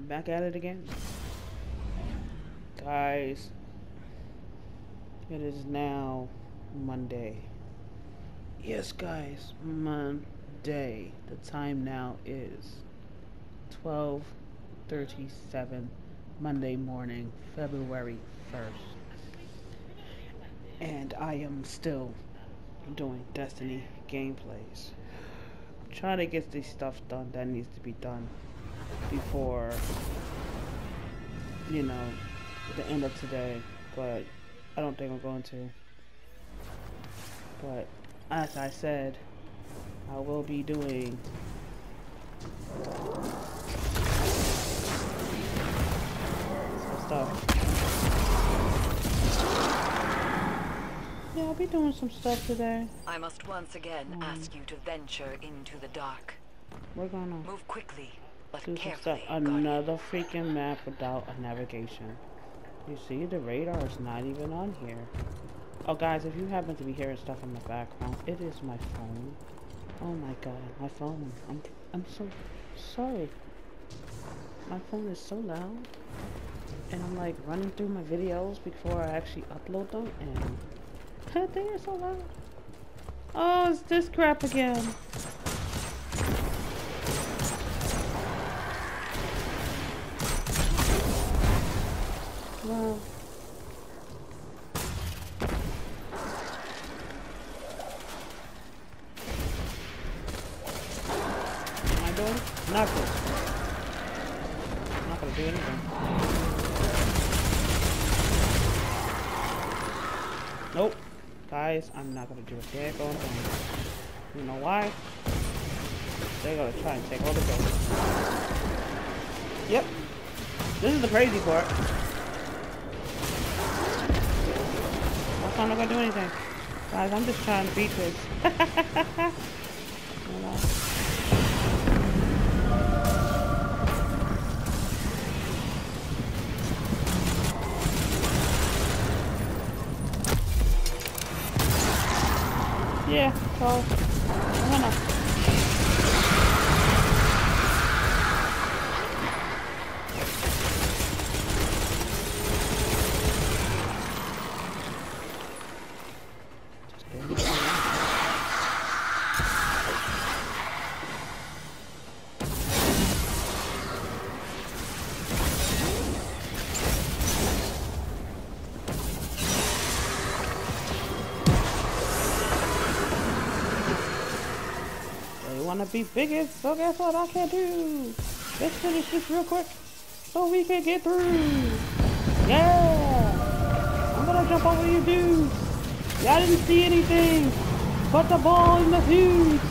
back at it again. Guys, it is now Monday. Yes, guys, Monday. The time now is 12:37 Monday morning, February 1st. And I am still doing Destiny gameplays. I'm trying to get this stuff done that needs to be done before, you know, the end of today, but I don't think I'm going to. But as I said, I will be doing some stuff. Yeah, I'll be doing some stuff today. I must once again ask you to venture into the dark. We're gonna move quickly, but do some stuff. carefully. Another freaking map without a navigation. You see, the radar is not even on here. Oh, guys, if you happen to be hearing stuff in the background, it is my phone. Oh my god, my phone. I'm so sorry. My phone is so loud, and I'm like running through my videos before I actually upload them, and they are so loud. Oh, it's this crap again. Wow. Am I doing nothing? I'm not gonna do anything. Nope. Guys, I'm not gonna do a daggone thing. You know why? They're gonna try and take all the gold. Yep. This is the crazy part. I'm not gonna do anything. Guys, I'm just trying to beat this. You know? Yeah, so I'm gonna wanna be biggest, so guess what I can do? Let's finish this real quick so we can get through. Yeah! I'm gonna jump over you dudes. Y'all didn't see anything but the ball in the fuse.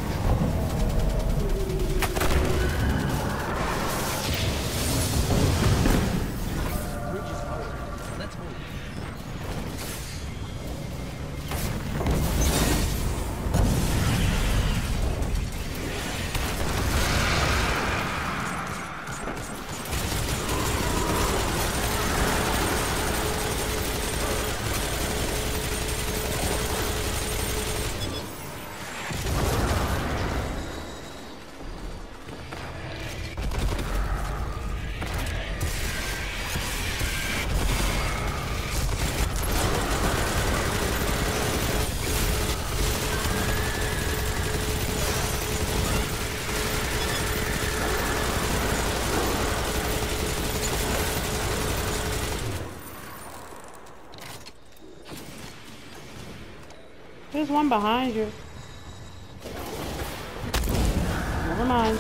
There's one behind you. Never mind.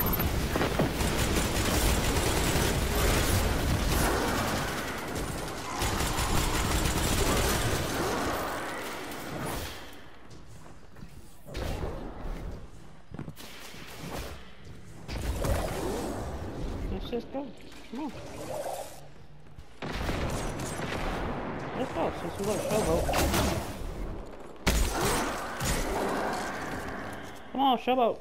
Let's just go. Come on. Let's go, since we got a showboat. Come on, showboat.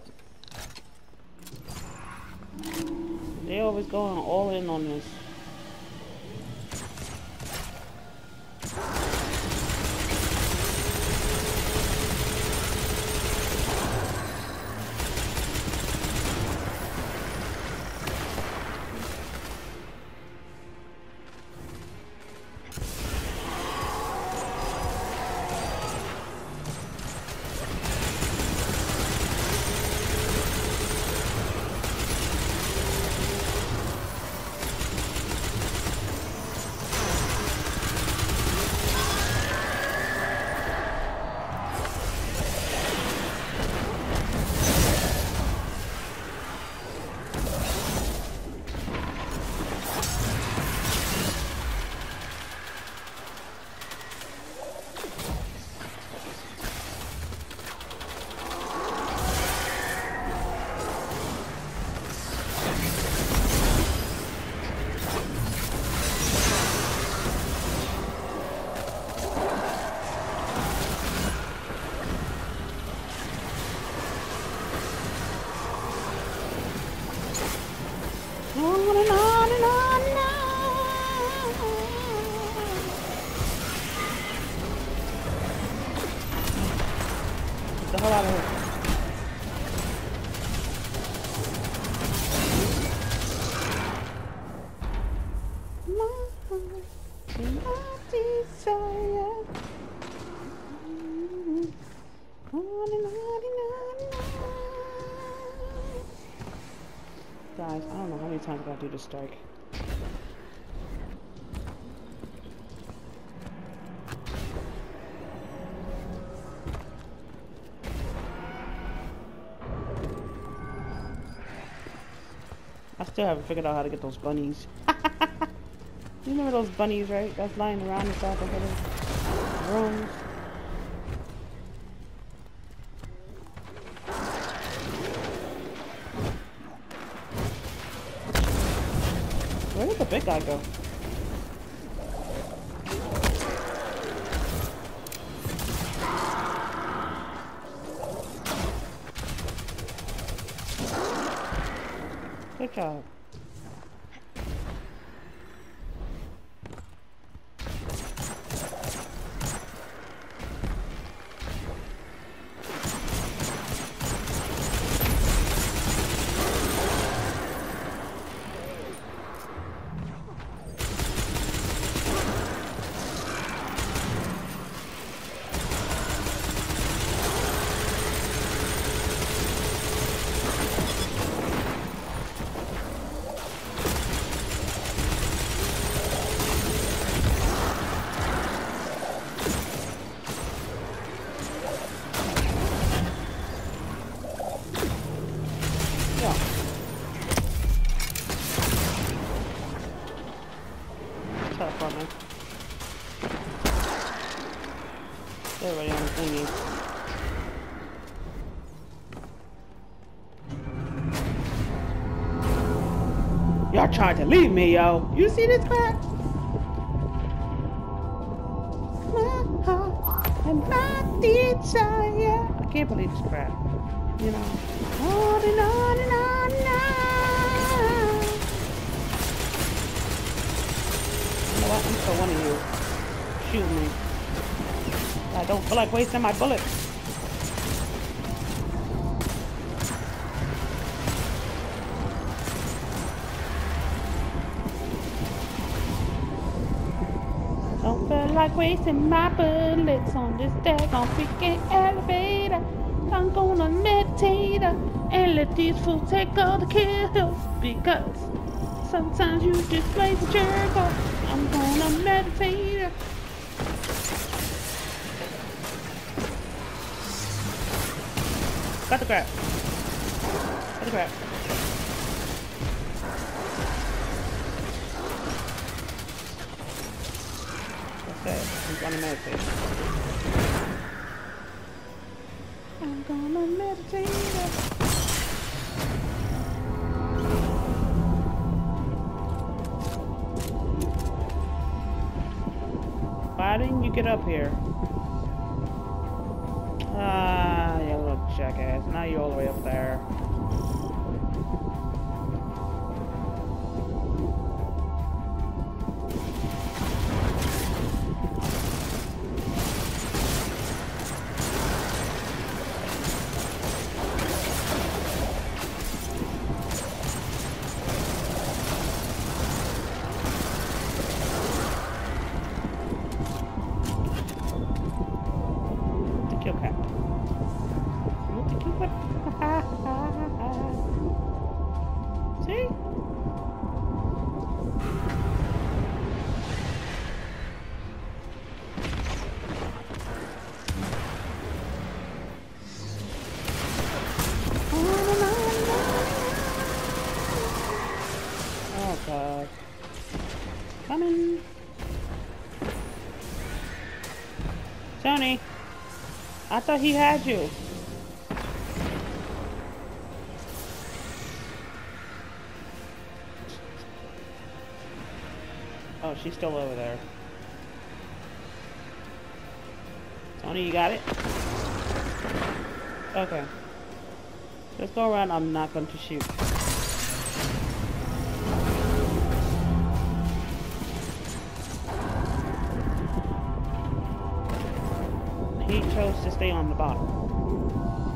They always going all in on this. hell out of here. Guys, I don't know how many times I gotta do this strike. I still haven't figured out how to get those bunnies. You remember those bunnies, right? That's lying around inside the little rooms. Where did the big guy go? Good job. They're already on the thingy. Y'all tried to leave me, yo. You see this crap? My heart and my desire. I can't believe this crap. You know. On and on and on and on. You know what? I'm for one of you. Shoot me. I don't feel like wasting my bullets. Don't feel like wasting my bullets on this daggone freaking elevator. I'm gonna meditate and let these fools take all the kills, because sometimes you just play the jerk off. I'm gonna meditate. Got the crap. Got the crap. Okay, I'm gonna meditate. I'm gonna meditate. Why didn't you get up here? Ah, you little jackass. Now you're all the way up there. Okay. See? Oh God. Coming. Tony. I thought he had you. Oh, she's still over there. Tony, you got it? Okay. Let's go around. I'm not going to shoot. He chose to stay on the bottom.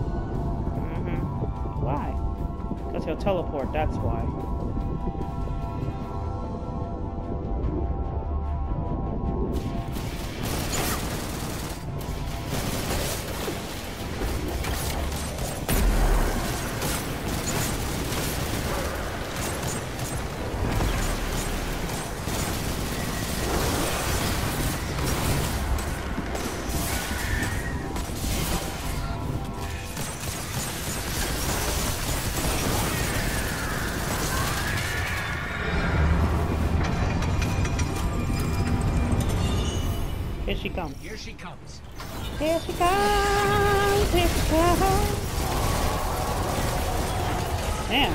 Why? Because he'll teleport, that's why. Here she comes. Here she comes. Here she comes. Here she comes. Damn.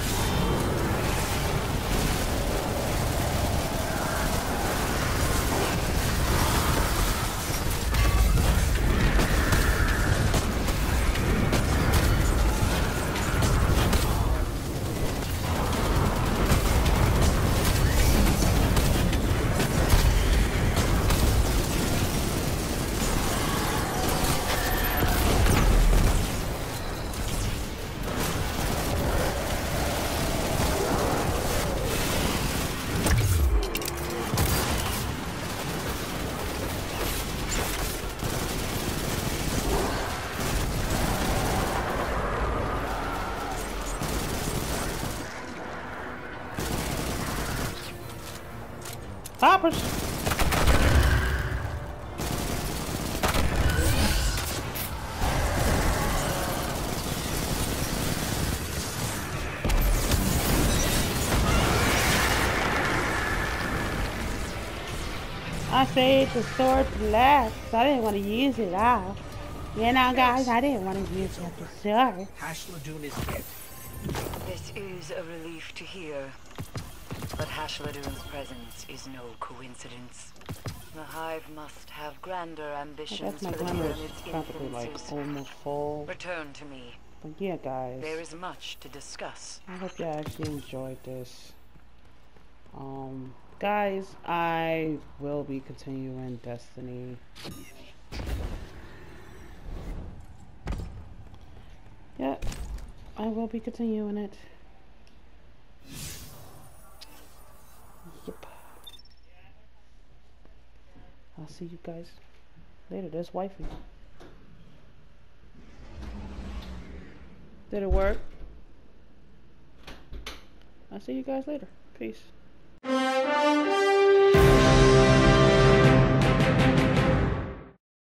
Poppers. I saved the sword to last, so I didn't want to use it all. You know, guys, I didn't want to use up the sword. Hashladoon is dead. This is a relief to hear. But Hashladoon's presence is no coincidence. The Hive must have grander I ambitions guess my for the glamour pyramid's is practically like influences. almost full. Return to me. But yeah, guys, There is much to discuss. I hope you actually enjoyed this. Guys, I will be continuing Destiny. Yep, I will be continuing it. Yep. I'll see you guys later. There's wifey. Did it work? I'll see you guys later. Peace.